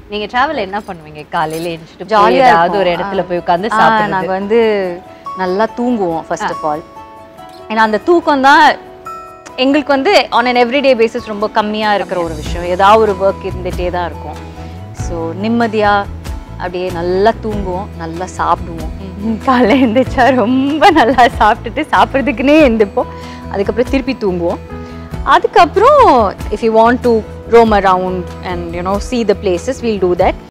நீங்க டிராவல் என்ன பண்ணுவீங்க? காலையில எந்திரிச்சிட்டு ஜாலியா ஏதாவது ஒரு இடத்துல போய் உட்கார்ந்து சாப்பிடுறது. நாங்க வந்து நல்லா தூங்குவோம் ஃபர்ஸ்ட் ஆஃப் ஆல். ஏன்னா அந்த தூக்கம் தான் எங்களுக்கு வந்து ஆன் அன் எவ்ரிடே பேசிஸ் ரொம்ப கம்மியா இருக்கிற ஒரு விஷயம். ஏதாவது ஒரு ஒர்க் இருந்துகிட்டே தான் இருக்கும். ஸோ நிம்மதியா அப்படியே நல்லா தூங்குவோம், நல்லா சாப்பிடுவோம். காலைல எழுந்திரிச்சா ரொம்ப நல்லா சாப்பிட்டுட்டு சாப்பிட்றதுக்குன்னே எழுந்திருப்போம். அதுக்கப்புறம் திருப்பி தூங்குவோம். அதுக்கப்புறம் if you want to roam around and see the places, we'll do that.